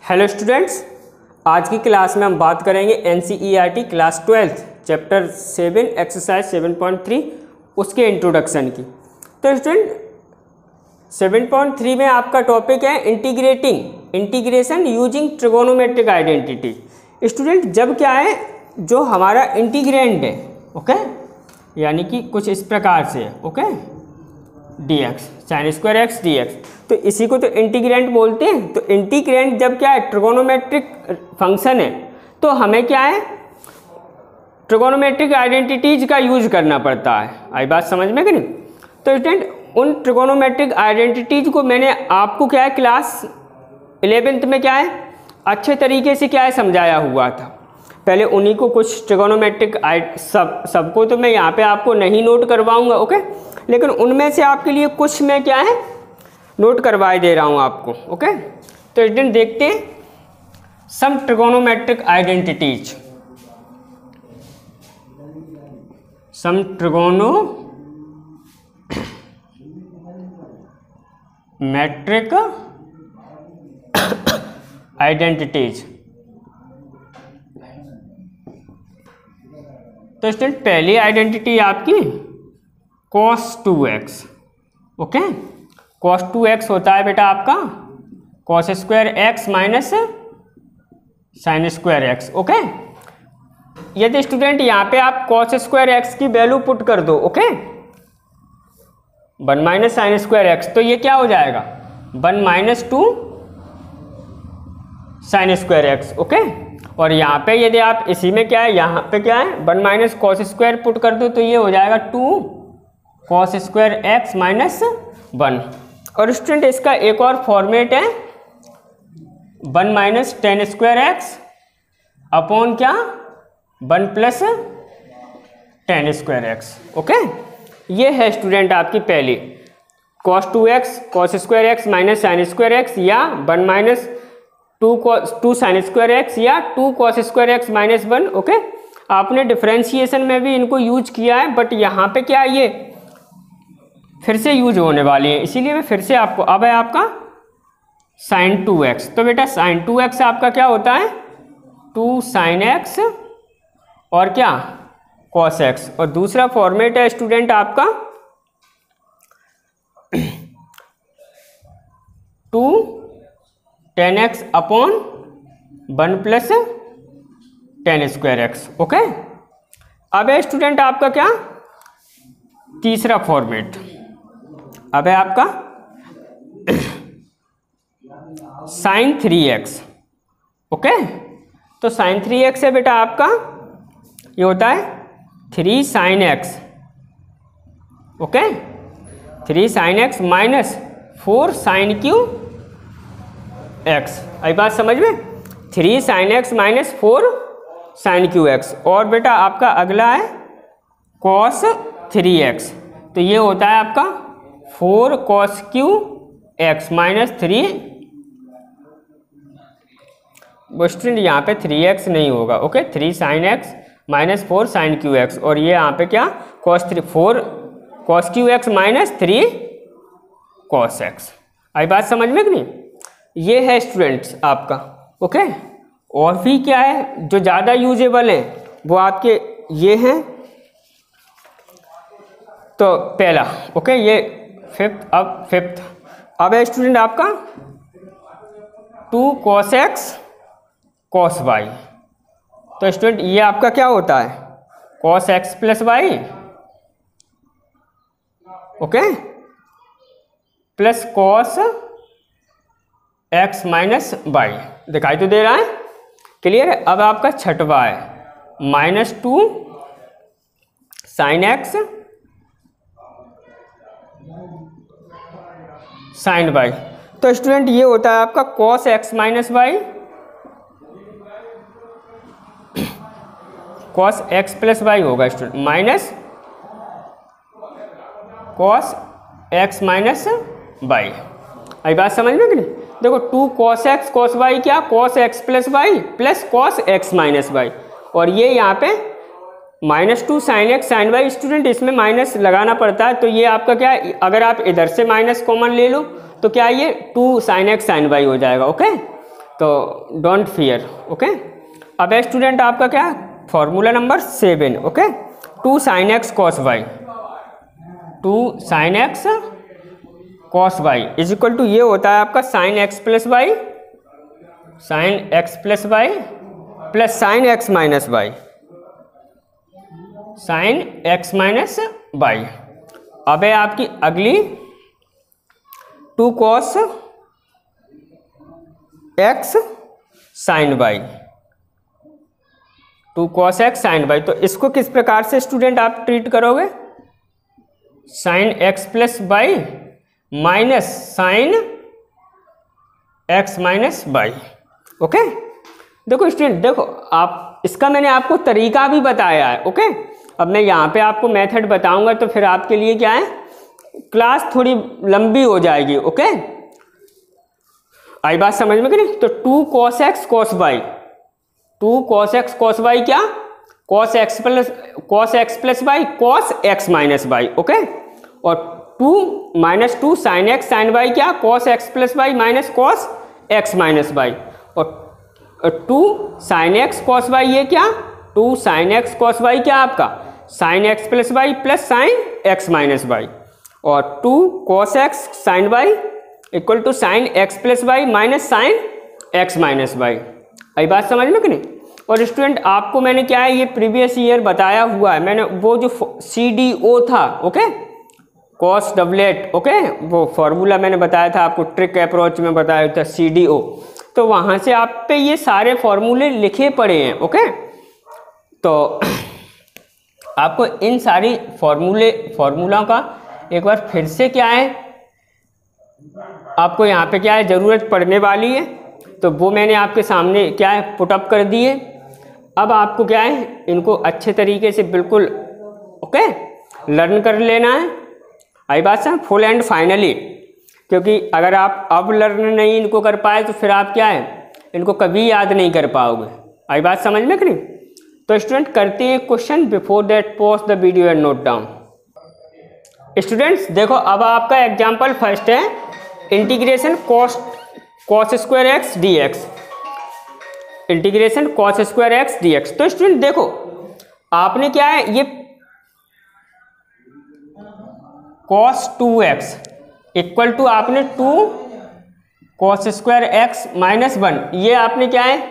Hello students, आज की class में हम बात करेंगे NCERT क्लास 12 चैप्टर 7 एक्सरसाइज 7.3 उसके इंट्रोडक्शन की। तो स्टूडेंट 7.3 में आपका टॉपिक है integration using trigonometric identity. Student जब क्या है, जो हमारा इंटीग्रेंड है, ओके, यानी कि कुछ इस प्रकार से, okay, dx sin square x dx, तो इसी को तो इंटीग्रेंट बोलते हैं। तो इंटीग्रेंट जब क्या है, ट्रिगोनोमेट्रिक फंक्शन है, तो हमें क्या है, ट्रिगोनोमेट्रिक आइडेंटिटीज का यूज करना पड़ता है। आई बात समझ में कि नहीं? तो स्टूडेंट उन ट्रिगोनोमेट्रिक आइडेंटिटीज को मैंने आपको क्या है क्लास 11th में क्या है अच्छे तरीके से क्या है समझाया हुआ था। पहले उन्हीं को कुछ ट्रिगोनोमेट्रिक सबको तो मैं यहाँ पे आपको नहीं नोट करवाऊंगा, ओके, लेकिन उनमें से आपके लिए कुछ मैं क्या है नोट करवाए दे रहा हूँ आपको, ओके। तो स्टूडेंट देखते हैं some trigonometric identities, some trigonometric identities. तो स्टूडेंट पहली आइडेंटिटी आपकी cos 2x, okay. cos 2x होता है बेटा आपका cos square x minus sine square x, okay. यदि स्टूडेंट यहाँ पे आप cos स्क्वायर एक्स की वैल्यू पुट कर दो, okay, 1 minus sine square x, तो ये क्या हो जाएगा 1 minus 2 sine square x, okay. और यहाँ पे यदि आप इसी में क्या है, यहाँ पे क्या है 1 माइनस कॉस स्क्वायर पुट कर दो, तो ये हो जाएगा 2 कॉस स्क्वायर एक्स माइनस 1। और स्टूडेंट इसका एक और फॉर्मेट है 1 minus tan square x upon क्या 1 plus tan square x, okay. ये है स्टूडेंट आपकी पहली cos 2x cos square x minus sine square x, या 1 माइनस 2 साइन स्क्वायर एक्स, या 2 cos square x minus 1, okay. आपने डिफरेंशिएशन में भी इनको यूज किया है, बट यहाँ पे क्या ये फिर से यूज होने वाली है, इसीलिए मैं फिर से आपको, अब है आपका साइन 2x। तो बेटा साइन 2x आपका क्या होता है 2 साइन एक्स और क्या कॉस एक्स। और दूसरा फॉर्मेट है स्टूडेंट आपका 2 tan x upon 1 plus tan square x, okay. अब है स्टूडेंट आपका क्या तीसरा फॉर्मेट, अब है आपका साइन 3x, ओके। तो साइन 3x है बेटा आपका, ये होता है 3 sine x, okay, 3 sine x minus 4 sine cube x. आई बात समझ में, 3 sine x minus 4 sine cube x. और बेटा आपका अगला है कॉस 3x, तो ये होता है आपका 4 cos cube x minus 3। Student यहाँ पे 3x नहीं होगा, okay, 3 sine x minus 4 sine cube x, और ये यहाँ पे क्या cos 4 cos cube x minus 3 cos x. आई बात समझ में कि नहीं? ये है स्टूडेंट्स आपका, ओके। और भी क्या है जो ज़्यादा यूजेबल है वो आपके ये हैं। तो पहला, ओके, ये फिफ्थ अब है स्टूडेंट आपका 2 कॉस एक्स कॉस वाई। तो स्टूडेंट ये आपका क्या होता है cos x plus y, okay, plus cos x minus y. दिखाई तो दे रहा है, क्लियर है? अब आपका छठवा है minus 2 sine x sine y. तो स्टूडेंट ये होता है आपका cos x minus y, cos x plus y होगा student, minus cos x minus y. आई बात समझ में कि नहीं? देखो 2 कॉस एक्स कॉस वाई क्या cos x plus y plus cos x minus y, और ये यहाँ पे minus 2 sine x sine y. Student इसमें माइनस लगाना पड़ता है, तो ये आपका क्या है, अगर आप इधर से माइनस कॉमन ले लो तो क्या ये 2 साइन एक्स साइन वाई हो जाएगा, ओके। तो डोंट फियर। ओके, अब स्टूडेंट आपका क्या है, formula number 7। Okay, 2 sin x cos y, 2 sin x cos y is equal to ये होता है आपका sin x plus y, sin x plus y plus sin x minus y, sin x minus y. अब है आपकी अगली 2 cos x sin y, 2 cos x sin y। तो इसको किस प्रकार से स्टूडेंट आप ट्रीट करोगे, sin x plus y minus sine x minus y. Okay, देखो स्टूडेंट, देखो आप इसका मैंने आपको तरीका भी बताया है। ओके, अब मैं यहाँ पे आपको मेथड बताऊंगा तो फिर आपके लिए क्या है, क्लास थोड़ी लंबी हो जाएगी। ओके, आई बात समझ में कि नहीं। तो 2 cos x cos y, 2 cos x cos y क्या, cos x plus y cos x minus y. Okay, और 2 minus 2 sin x sin y क्या, cos x plus y minus cos x minus y. और 2 sin x cos y ये क्या, 2 sin x cos y क्या आपका sin x plus y plus sin x minus y. और 2 cos x sin y equal to sin x plus y minus sin x minus y. आई बात समझ में कि नहीं। और स्टूडेंट आपको मैंने क्या है, ये प्रीवियस ईयर बताया हुआ है मैंने, वो जो CDO था, ओके, कॉस डबलेट, ओके, वो फॉर्मूला मैंने बताया था आपको, ट्रिक अप्रोच में बताया था CDO। तो वहाँ से आप पे ये सारे फॉर्मूले लिखे पड़े हैं। ओके, तो आपको इन सारी फॉर्मूला का एक बार फिर से क्या है, आपको यहाँ पे क्या है ज़रूरत पड़ने वाली है, तो वो मैंने आपके सामने क्या है पुटअप कर दिए। अब आपको क्या है इनको अच्छे तरीके से बिल्कुल ओके लर्न कर लेना है। आई बात समझ, फुल एंड फाइनली, क्योंकि अगर आप अब लर्न नहीं इनको कर पाए तो फिर आप क्या है इनको कभी याद नहीं कर पाओगे। आई बात समझ में कि नहीं। तो स्टूडेंट करते हैं question, before that pause the video and note down. Students देखो, अब आपका एग्जाम्पल फर्स्ट है integration cos square x d x, integration cos square x d x. तो स्टूडेंट देखो आपने क्या है, ये कॉस 2x इक्वल टू आपने 2 कॉस स्क्वायर एक्स माइनस 1, ये आपने क्या है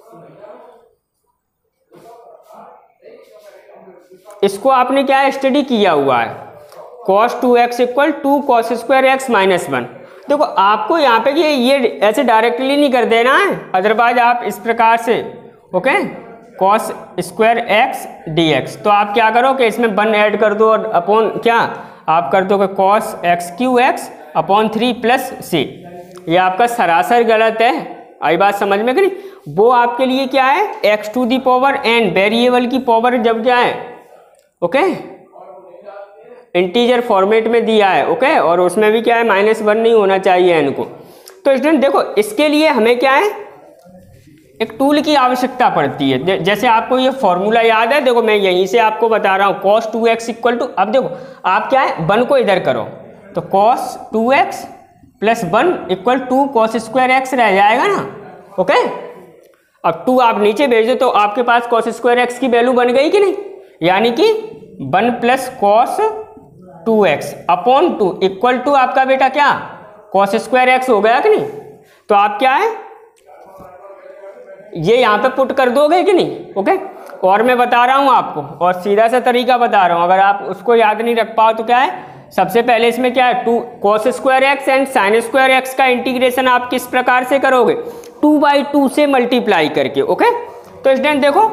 इसको आपने क्या है स्टडी किया हुआ है। Cos 2x equal 2 cos square x minus 1। देखो आपको यहाँ पे ये ऐसे डायरेक्टली नहीं कर देना है, अदरवाइज आप इस प्रकार से okay cos square x d x, तो आप क्या करो कि इसमें 1 ऐड कर दो और अपॉन क्या आप कर दोगे cos x cube x upon 3 plus C. ये आपका सरासर गलत है। आई बात समझ में कि नहीं। वो आपके लिए क्या है x to the power n, variable की पावर जब क्या है ओके इंटीजर फॉर्मेट में दिया है ओके, और उसमें भी क्या है -1 नहीं होना चाहिए एन को। तो स्टूडेंट देखो इसके लिए हमें क्या है एक टूल की आवश्यकता पड़ती है। जैसे आपको ये फॉर्मूला याद है, देखो मैं यहीं से आपको बता रहा हूँ cos 2x इक्वल टू, अब देखो आप क्या है 1 को इधर करो तो cos 2x plus 1 equal 2 cos square x रह जाएगा ना ओके। अब 2 आप नीचे भेज दो तो आपके पास cos स्क्वायर एक्स की वैल्यू बन गई कि नहीं, यानी कि 1 plus cos 2x upon 2 equal to आपका बेटा क्या cos स्क्वायर एक्स हो गया कि नहीं। तो आप क्या है ये यहाँ पे पुट कर दोगे कि नहीं ओके। और मैं बता रहा हूँ आपको और सीधा सा तरीका बता रहा हूँ, अगर आप उसको याद नहीं रख पाओ तो क्या है सबसे पहले इसमें क्या है 2 cos square x and sine square x का इंटीग्रेशन आप किस प्रकार से करोगे 2/2 से मल्टीप्लाई करके ओके। तो स्टूडेंट देखो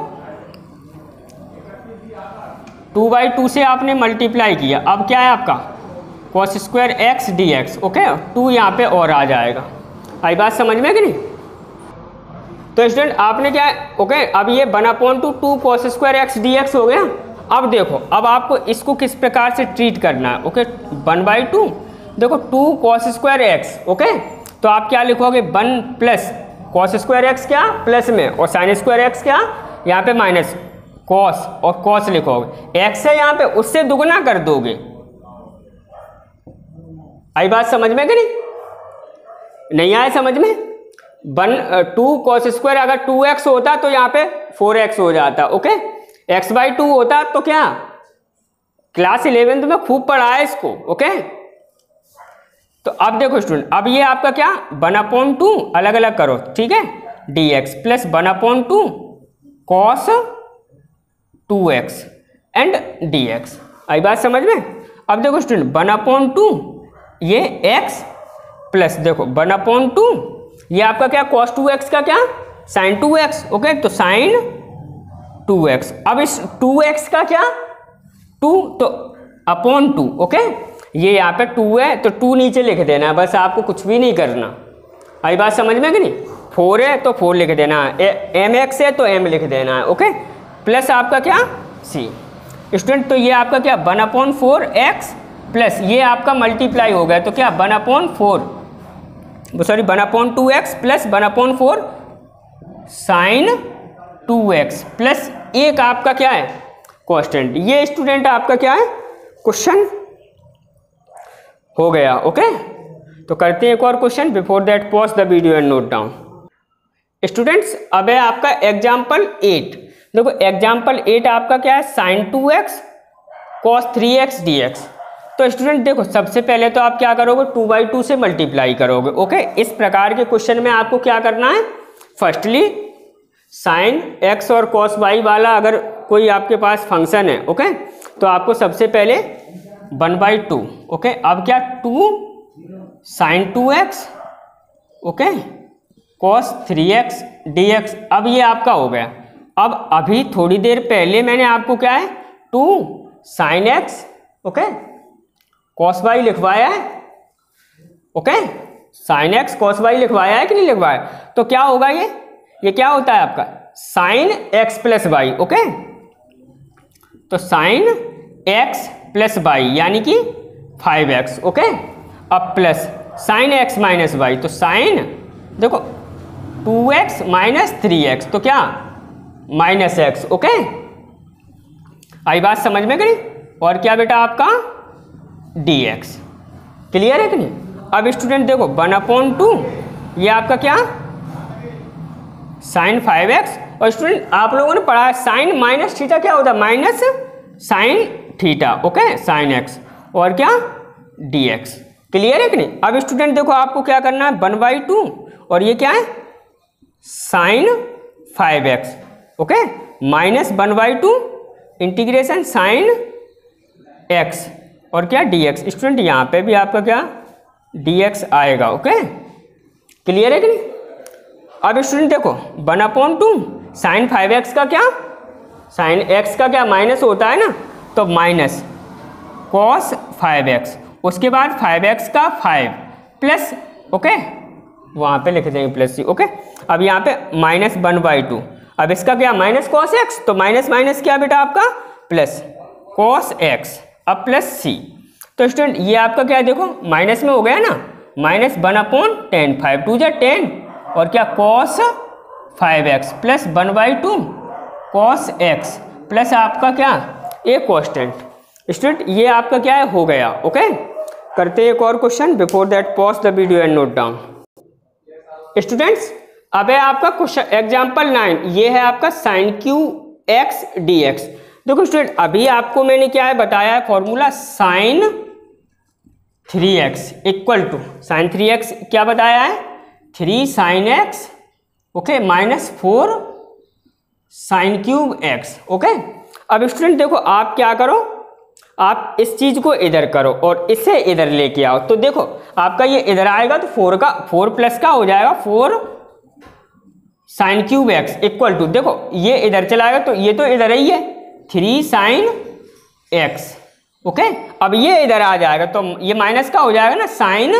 2/2 से आपने मल्टीप्लाई किया, अब क्या है आपका cos square x d x okay, 2 यहाँ पे और आ जाएगा। आई बात समझ में कि नहीं। तो स्टूडेंट आपने क्या है ओके अब ये 1/2 2 cos square x d x हो गया। अब देखो अब आपको इसको किस प्रकार से ट्रीट करना है ओके 1/2 देखो 2 cos स्क्वायर एक्स ओके, तो आप क्या लिखोगे 1 प्लस cos स्क्वायर एक्स क्या प्लस में और साइन स्क्वायर एक्स क्या यहाँ पे माइनस cos और cos लिखोगे, x है यहाँ पे उससे दुगना कर दोगे। आई बात समझ में कि नहीं, नहीं आए समझ में। 2 कॉस स्क्वायर, अगर 2x होता तो यहाँ पे 4x हो जाता। ओके, x/2 होता तो क्या, क्लास 11th में खूब पढ़ा है इसको। ओके, तो अब देखो स्टूडेंट, अब ये आपका क्या 1/2 अलग अलग करो, ठीक है, dx plus 1/2 cos 2x and dx। आई बात समझ में। अब देखो स्टूडेंट 1/2 ये x प्लस देखो 1/2 ये आपका क्या cos 2x का क्या sin 2x। ओके, तो sin 2x। अब इस 2x का क्या 2 तो अपॉन 2। ओके, ये यहाँ पे 2 है तो 2 नीचे लिख देना है, बस आपको कुछ भी नहीं करना। आई बात समझ में कि नहीं। 4 है तो 4 लिख देना है, mx है तो m लिख देना है। ओके, प्लस आपका क्या c। स्टूडेंट तो ये आपका क्या 1/4x प्लस ये आपका मल्टीप्लाई हो गया तो क्या 1/2x plus 1/4 sin 2x plus एक आपका क्या है कांस्टेंट। ये स्टूडेंट आपका क्या है क्वेश्चन हो गया। ओके, तो करते हैं एक और question. Before that pause the video and note down. Students अब है आपका एग्जाम्पल 8। देखो एग्जाम्पल 8 आपका क्या है sin 2x cos 3x dx। तो स्टूडेंट देखो सबसे पहले तो आप क्या करोगे 2/2 से मल्टीप्लाई करोगे। ओके, इस प्रकार के क्वेश्चन में आपको क्या करना है, फर्स्टली sin x और cos y वाला अगर कोई आपके पास फंक्शन है, ओके, तो आपको सबसे पहले 1/2। ओके, अब क्या 2 sin 2x okay cos 3x dx। अब ये आपका हो गया। अब अभी थोड़ी देर पहले मैंने आपको क्या है 2 sin x okay cos y लिखवाया है। Okay, sin x cos y लिखवाया है कि नहीं लिखवाया। तो क्या होगा ये क्या होता है आपका sin x plus y. Okay, तो sin x प्लस वाई यानी कि 5x। ओके, अब plus sin x minus y तो sin देखो 2x माइनस 3x तो क्या माइनस x। ओके, आई बात समझ में गई। और क्या बेटा आपका dx। क्लियर है कि नहीं। अब स्टूडेंट देखो 1/2 ये आपका क्या sin 5x। और स्टूडेंट आप लोगों ने पढ़ा है sin माइनस थीटा क्या होता है minus sin theta. Okay, sin x और क्या dx। क्लियर है कि नहीं। अब स्टूडेंट देखो आपको क्या करना है 1/2 और ये क्या है sin 5x। Okay, minus 1/2 integration sin x और क्या dx। स्टूडेंट यहाँ पे भी आपका क्या dx आएगा। ओके, क्लियर है कि नहीं। अब स्टूडेंट देखो 1/2 sin 5x का क्या sin x का क्या माइनस होता है ना, तो माइनस cos 5x उसके बाद 5x का 5 प्लस ओके वहाँ पे लिख देंगे प्लस सी। ओके, अब यहाँ पे माइनस 1/2। अब इसका क्या माइनस cos x तो माइनस माइनस क्या बेटा आपका प्लस cos x अब प्लस सी। तो स्टूडेंट ये आपका क्या है देखो माइनस में हो गया ना, माइनस 1/10 5 2 10 और क्या cos 5x plus 1/2 cos x plus आपका क्या एक कांस्टेंट। स्टूडेंट ये आपका क्या है हो गया। ओके, करते हैं एक और question. Before that pause the video and note down. Students अब है आपका क्वेश्चन एग्जांपल 9। ये है आपका sin x dx। देखो स्टूडेंट अभी आपको मैंने क्या है बताया है formula sin 3x equal to sin 3x क्या बताया है 3 sin x okay minus 4 sin cube x। Okay, अब स्टूडेंट देखो आप क्या करो, आप इस चीज को इधर करो और इसे इधर लेके आओ। तो देखो आपका ये इधर आएगा तो 4 प्लस का हो जाएगा 4 sin cube x equal to देखो ये इधर चलाएगा तो ये तो इधर ही है 3 sin x। ओके, अब ये इधर आ जाएगा तो ये माइनस का हो जाएगा ना sin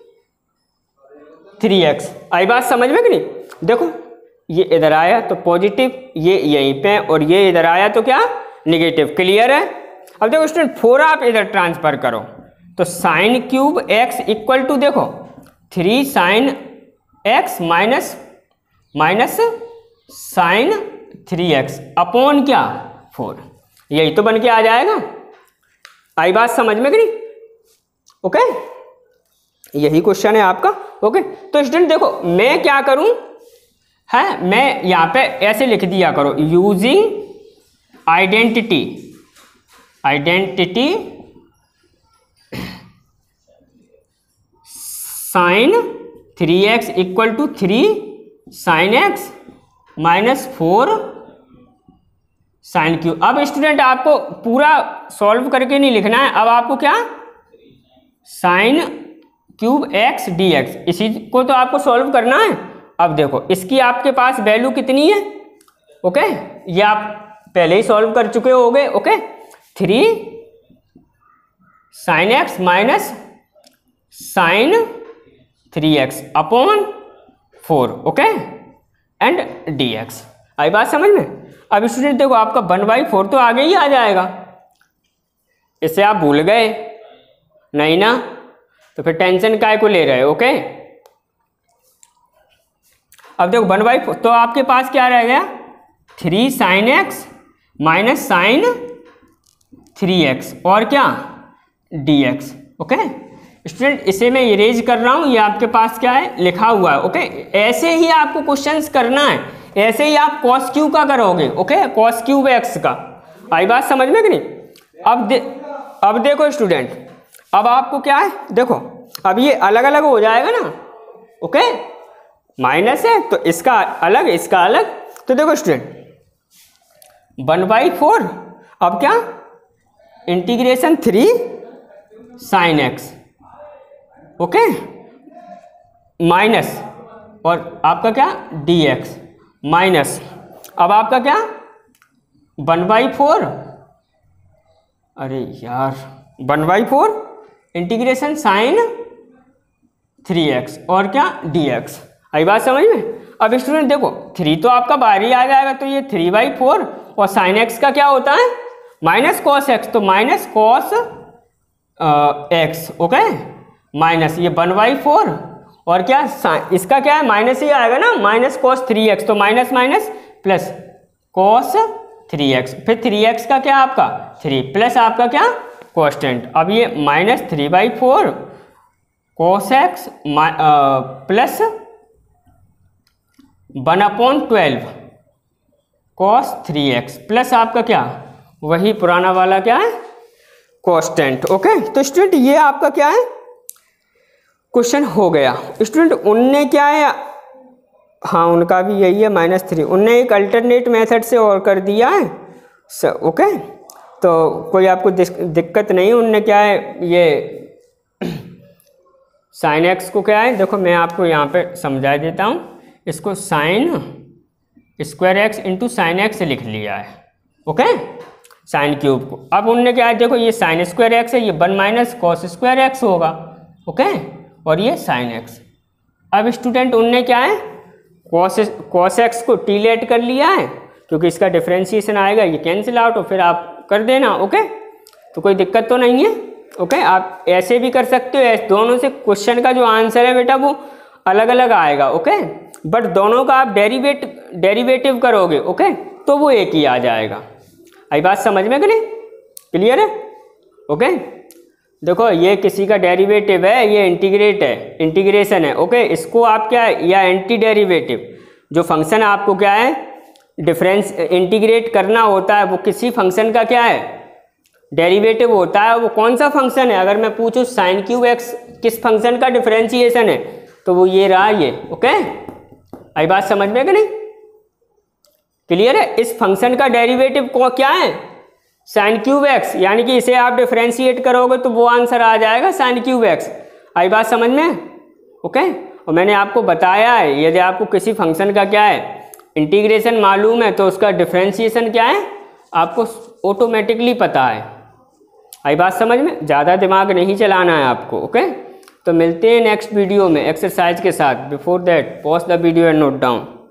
3x। आई बात समझ में कि नहीं। देखो ये इधर आया तो पॉजिटिव, ये यहीं पे और ये इधर आया तो क्या निगेटिव। क्लियर है। अब देखो स्टूडेंट 4 आप इधर ट्रांसफर करो तो sin cube x equal to देखो 3 sin x minus sin 3x upon क्या 4। यही तो बन के आ जाएगा। आई बात समझ में कि नहीं। ओके, यही क्वेश्चन है आपका ओके, तो स्टूडेंट देखो मैं क्या करूं है, मैं यहाँ पे ऐसे लिख दिया करो, using identity sine 3x equal to 3 sine x minus 4 sine cube. अब स्टूडेंट आपको पूरा सॉल्व करके नहीं लिखना है, अब आपको क्या sine cube x d x, इसी को तो आपको सॉल्व करना है। अब देखो इसकी आपके पास वैल्यू कितनी है, ओके, ये आप पहले ही सॉल्व कर चुके होगे, okay, 3 sine x minus sine 3x upon 4, okay, and dx। आई बात समझ में। अब स्टूडेंट देखो आपका 1/4 तो आगे ही आ जाएगा, इससे आप भूल गए नहीं ना, तो फिर टेंशन काय को ले रहे हो, ओके। अब देखो 1/4 तो आपके पास क्या रह गया, 3 sine x minus sine 3x और क्या dx, ओके। स्टूडेंट इसे मैं इरेज कर रहा हूं, ये आपके पास क्या है लिखा हुआ है, ओके। ऐसे ही आपको क्वेश्चंस करना है, ऐसे ही आप cos क्यू का करोगे, ओके, cos क्यूब एक्स का। आई बात समझ में कि नहीं। अब देखो स्टूडेंट, अब आपको क्या है, देखो अब ये अलग अलग हो जाएगा ना, ओके, माइनस है तो इसका अलग इसका अलग, तो देखो स्टूडेंट 1/4 अब क्या integration 3 sine x, okay, minus और आपका क्या dx माइनस, अब आपका क्या 1/4, अरे यार 1/4 इंटीग्रेशन साइन 3x और क्या dx। आई बात समझ में। अब स्टूडेंट देखो 3 तो आपका बाहर ही आ जाएगा, तो ये 3/4 और साइन x का क्या होता है माइनस कॉस x, तो minus cos x, okay, minus ये 1/4 और क्या इसका क्या है माइनस ही आएगा ना, माइनस कॉस 3x, तो minus minus plus cos 3x, फिर 3x का क्या आपका 3 प्लस आपका क्या कांस्टेंट। अब ये minus 3/4 cos x plus 1/12 cos 3x plus आपका क्या वही पुराना वाला क्या है कांस्टेंट, ओके। तो स्टूडेंट ये आपका क्या है क्वेश्चन हो गया। स्टूडेंट उनने क्या है, हाँ उनका भी यही है -3, उनने एक अल्टरनेट मेथड से और कर दिया है सर, ओके, तो कोई आपको दिक्कत नहीं। उनने क्या है ये साइन एक्स को क्या है, देखो मैं आपको यहाँ पे समझा देता हूँ, इसको sine square x into sine x लिख लिया है, ओके, साइन क्यूब को। अब उनने क्या है, देखो ये साइन स्क्वायर एक्स है, ये 1 माइनस कॉस स्क्वायर एक्स होगा, ओके, और ये साइन एक्स। अब स्टूडेंट उनने क्या है कॉस एक्स को टी लेट कर लिया है, क्योंकि इसका डिफरेंशिएशन आएगा, ये कैंसिल आउट और फिर आप कर देना, ओके, तो कोई दिक्कत तो नहीं है, ओके। आप ऐसे भी कर सकते हो, दोनों से क्वेश्चन का जो आंसर है बेटा वो अलग अलग आएगा, ओके, बट दोनों का आप डेरिवेटिव करोगे, ओके, तो वो एक ही आ जाएगा। आई बात समझ में कि नहीं, क्लियर है, ओके। देखो ये किसी का डेरिवेटिव है, ये इंटीग्रेशन है, ओके, इसको आप क्या है या एंटी डेरिवेटिव, जो फंक्शन आपको क्या है डिफरेंस इंटीग्रेट करना होता है, वो किसी फंक्शन का क्या है डेरिवेटिव होता है। वो कौन सा फंक्शन है, अगर मैं पूछूं साइन क्यूब एक्स किस फंक्शन का डिफरेंशिएशन है, तो वो ये रहा ये, ओके। आई बात समझ में कि नहीं, क्लियर है। इस फंक्शन का डेरिवेटिव को क्या है साइन क्यूब एक्स, यानी कि इसे आप डिफरेंशिएट करोगे तो वो आंसर आ जाएगा साइन क्यूब एक्स। आई बात समझ में, ओके। और मैंने आपको बताया है यदि आपको किसी फंक्शन का क्या है इंटीग्रेशन मालूम है तो उसका डिफरेंशिएशन क्या है आपको ऑटोमेटिकली पता है। आई बात समझ में, ज़्यादा दिमाग नहीं चलाना है आपको, ओके। तो मिलते हैं नेक्स्ट वीडियो में एक्सरसाइज के साथ। Before that pause the video and note down.